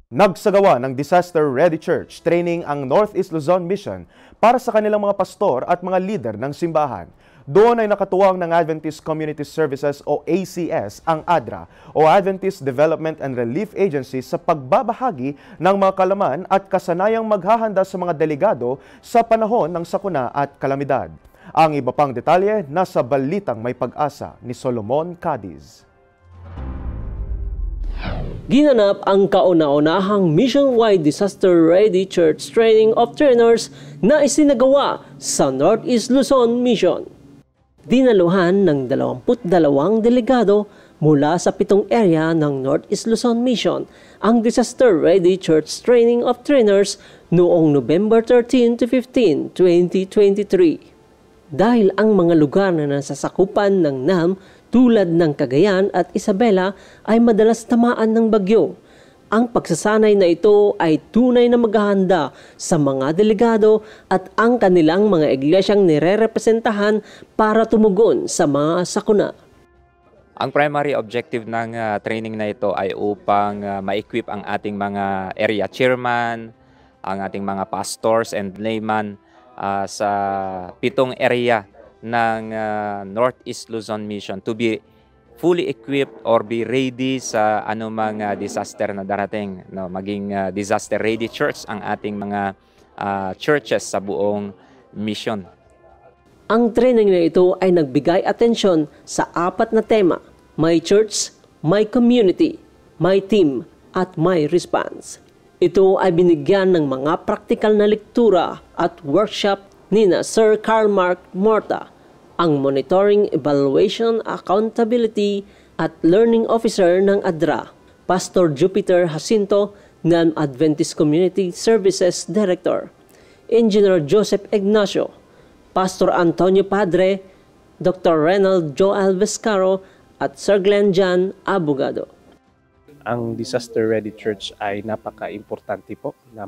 Nagsagawa ng Disaster Ready Church training ang Northeast Luzon Mission para sa kanilang mga pastor at mga leader ng simbahan. Doon ay nakatuwang ng Adventist Community Services o ACS ang ADRA o Adventist Development and Relief Agency sa pagbabahagi ng mga kalaman at kasanayang maghahanda sa mga delegado sa panahon ng sakuna at kalamidad. Ang iba pang detalye nasa Balitang May Pag-asa ni Solomon Cadiz. Ginanap ang kauna-unahang mission-wide disaster-ready church training of trainers na isinagawa sa Northeast Luzon Mission. Dinaluhan ng 22 delegado mula sa 7 area ng Northeast Luzon Mission ang disaster-ready church training of trainers noong November 13 to 15, 2023. Dahil ang mga lugar na nasasakupan ng NAM tulad ng Cagayan at Isabela ay madalas tamaan ng bagyo. Ang pagsasanay na ito ay tunay na maghahanda sa mga delegado at ang kanilang mga iglesyang nirerepresentahan para tumugon sa mga sakuna. Ang primary objective ng training na ito ay upang ma-equip ang ating mga area chairman, ang ating mga pastors and layman sa 7 area ng Northeast Luzon Mission to be fully equipped or be ready sa anumang disaster na darating. Maging disaster-ready church ang ating mga churches sa buong mission. Ang training na ito ay nagbigay atensyon sa 4 na tema: My Church, My Community, My Team, at My Response. Ito ay binigyan ng mga praktikal na lektura at workshop nina Sir Carl Mark Morta, ang Monitoring, Evaluation, Accountability at Learning Officer ng ADRA, Pastor Jupiter Jacinto, ng Adventist Community Services Director, Engineer Joseph Ignacio, Pastor Antonio Padre, Dr. Renald Joel Vescaro, at Sir Glenn Jan Abogado. Ang Disaster Ready Church ay napaka-importante po na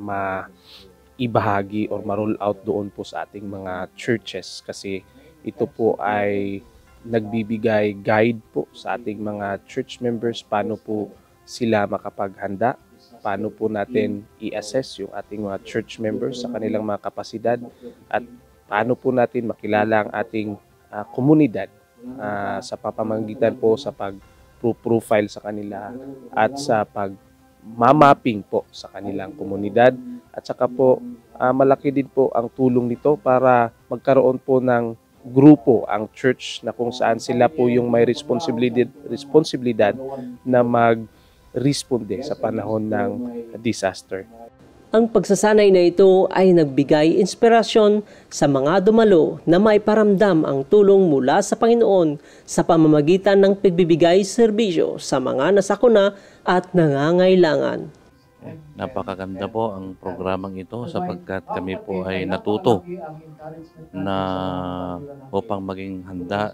ibahagi or ma-roll out doon po sa ating mga churches kasi ito po ay nagbibigay guide po sa ating mga church members paano po sila makapaghanda, paano po natin i-assess yung ating mga church members sa kanilang mga kapasidad at paano po natin makilala ang ating komunidad sa pamamagitan po sa pag-profile sa kanila at sa pag-mapping po sa kanilang komunidad. At saka po, malaki din po ang tulong nito para magkaroon po ng grupo ang church na kung saan sila po yung may responsibilidad na mag-responde sa panahon ng disaster. Ang pagsasanay na ito ay nagbigay inspirasyon sa mga dumalo na maiparamdam ang tulong mula sa Panginoon sa pamamagitan ng pagbibigay serbisyo sa mga nasakuna at nangangailangan. Napakaganda po ang programang ito sapagkat kami po ay natuto na upang maging handa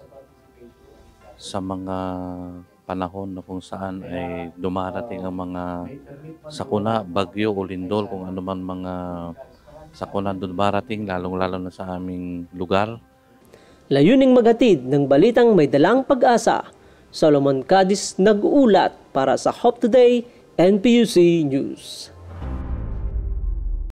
sa mga panahon na kung saan ay dumarating ang mga sakuna, bagyo o lindol, kung ano man mga sakuna dumarating, lalong-lalo na sa aming lugar. Layuning maghatid ng balitang may dalang pag-asa. Solomon Cadiz nag-uulat para sa Hope Today NPUC News.